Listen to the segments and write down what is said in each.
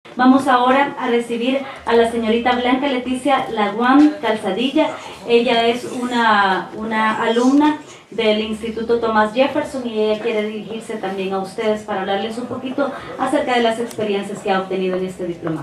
Vamos ahora a recibir a la señorita Blanca Leticia Laguán Calzadilla. Ella es una alumna del Instituto Thomas Jefferson y ella quiere dirigirse también a ustedes para hablarles un poquito acerca de las experiencias que ha obtenido en este diplomado.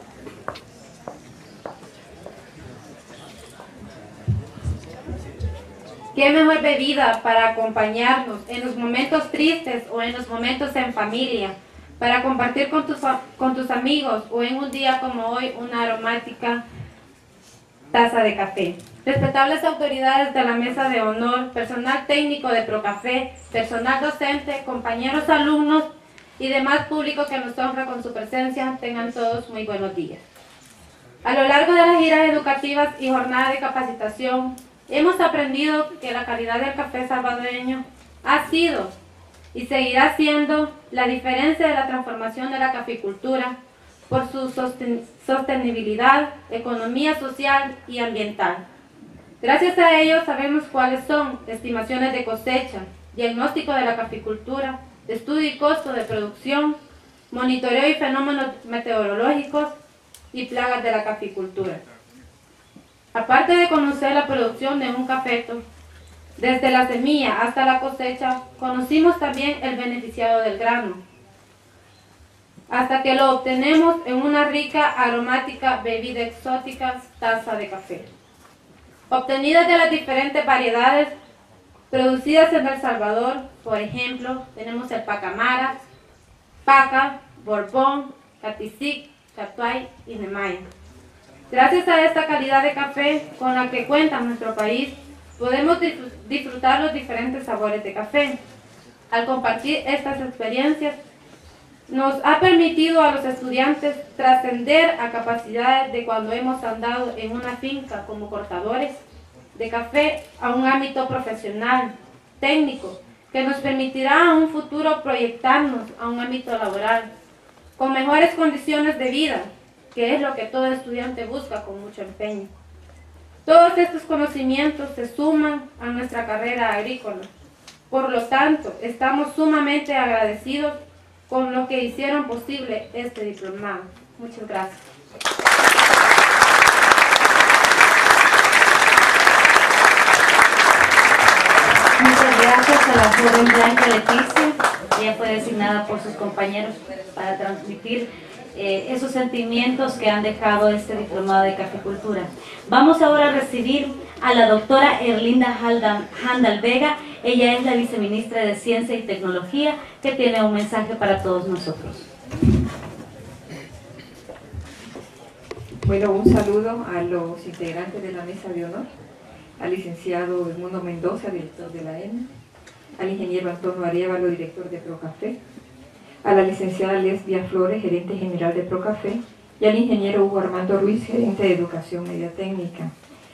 ¿Qué mejor bebida para acompañarnos en los momentos tristes o en los momentos en familia? Para compartir con tus amigos o en un día como hoy una aromática taza de café. Respetables autoridades de la mesa de honor, personal técnico de Procafé, personal docente, compañeros alumnos y demás público que nos honra con su presencia, tengan todos muy buenos días. A lo largo de las giras educativas y jornadas de capacitación, hemos aprendido que la calidad del café salvadoreño ha sido y seguirá siendo la diferencia de la transformación de la caficultura por su sostenibilidad, economía social y ambiental. Gracias a ello sabemos cuáles son estimaciones de cosecha, diagnóstico de la caficultura, estudio y costo de producción, monitoreo y fenómenos meteorológicos y plagas de la caficultura. Aparte de conocer la producción de un cafeto, desde la semilla hasta la cosecha, conocimos también el beneficiado del grano, hasta que lo obtenemos en una rica, aromática bebida exótica, taza de café. Obtenidas de las diferentes variedades producidas en El Salvador, por ejemplo, tenemos el Pacamara, Paca, Borbón, Catisic, Catuay y Nemaya. Gracias a esta calidad de café con la que cuenta nuestro país, podemos disfrutar los diferentes sabores de café. Al compartir estas experiencias, nos ha permitido a los estudiantes trascender a capacidades de cuando hemos andado en una finca como cortadores de café a un ámbito profesional, técnico, que nos permitirá a un futuro proyectarnos a un ámbito laboral, con mejores condiciones de vida, que es lo que todo estudiante busca con mucho empeño. Todos estos conocimientos se suman a nuestra carrera agrícola. Por lo tanto, estamos sumamente agradecidos con lo que hicieron posible este diplomado. Muchas gracias. Muchas gracias a la joven Blanca Leticia. Ella fue designada por sus compañeros para transmitir esos sentimientos que han dejado este diplomado de caficultura. Vamos ahora a recibir a la doctora Erlinda Handal Vega. Ella es la viceministra de Ciencia y Tecnología, que tiene un mensaje para todos nosotros. Bueno, un saludo a los integrantes de la mesa de honor, al licenciado Edmundo Mendoza, director de la ENA, al ingeniero Antonio Arevalo, director de Procafé, a la licenciada Lesbia Flores, gerente general de Procafé, y al ingeniero Hugo Armando Ruiz, gerente de Educación Media Técnica.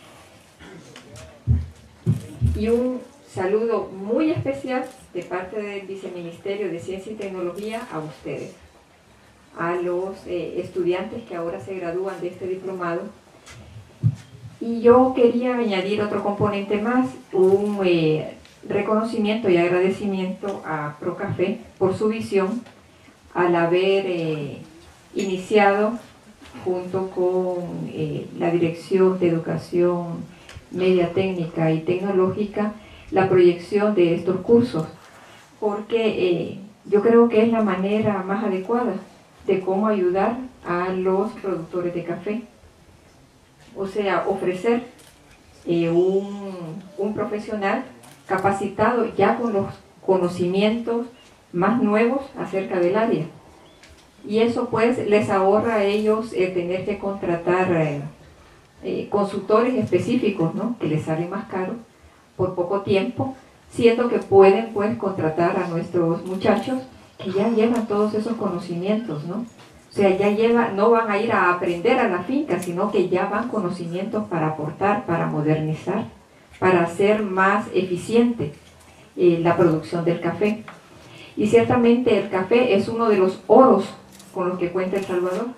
Y un saludo muy especial de parte del Viceministerio de Ciencia y Tecnología a ustedes, a los estudiantes que ahora se gradúan de este diplomado. Y yo quería añadir otro componente más, un reconocimiento y agradecimiento a Procafé por su visión al haber iniciado junto con la Dirección de Educación Media Técnica y Tecnológica la proyección de estos cursos, porque yo creo que es la manera más adecuada de cómo ayudar a los productores de café. O sea, ofrecer un profesional capacitado ya con los conocimientos más nuevos acerca del área. Y eso pues les ahorra a ellos tener que contratar consultores específicos, ¿no?, que les sale más caro por poco tiempo, siendo que pueden pues contratar a nuestros muchachos que ya llevan todos esos conocimientos, ¿no? O sea, no van a ir a aprender a la finca, sino que ya van conocimientos para aportar, para modernizar, para hacer más eficiente la producción del café. Y ciertamente el café es uno de los oros con los que cuenta El Salvador.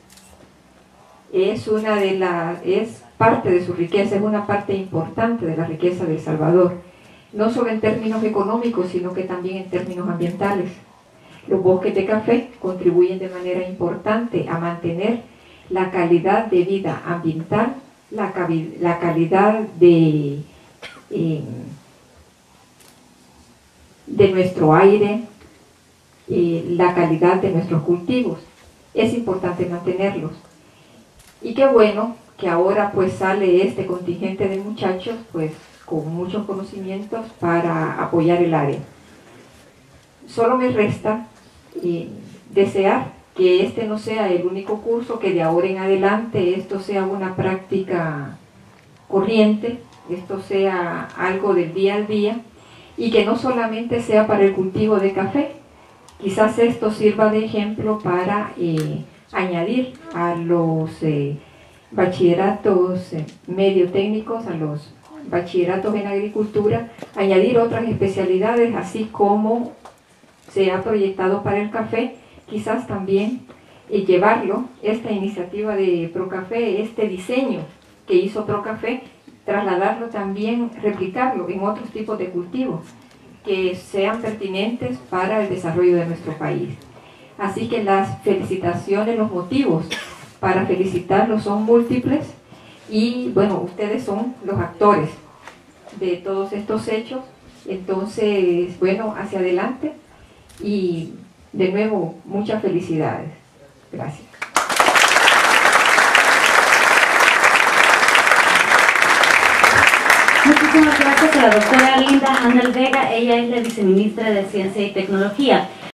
Es parte de su riqueza, es una parte importante de la riqueza de El Salvador, no solo en términos económicos, sino que también en términos ambientales. Los bosques de café contribuyen de manera importante a mantener la calidad de vida ambiental, la calidad de nuestro aire, la calidad de nuestros cultivos. Es importante mantenerlos. Y qué bueno que ahora pues sale este contingente de muchachos pues con muchos conocimientos para apoyar el área. Solo me resta desear que este no sea el único curso, que de ahora en adelante esto sea una práctica corriente, esto sea algo del día al día, y que no solamente sea para el cultivo de café. Quizás esto sirva de ejemplo para añadir a los bachilleratos medio técnicos, a los bachilleratos en agricultura, añadir otras especialidades, así como se ha proyectado para el café, quizás también llevarlo, esta iniciativa de Procafé, este diseño que hizo Procafé, trasladarlo también, replicarlo en otros tipos de cultivos que sean pertinentes para el desarrollo de nuestro país. Así que las felicitaciones, los motivos para felicitarlos son múltiples y bueno, ustedes son los actores de todos estos hechos. Entonces, bueno, hacia adelante y de nuevo muchas felicidades. Gracias. Muchísimas gracias a la doctora Linda Handel Vega. Ella es la viceministra de Ciencia y Tecnología.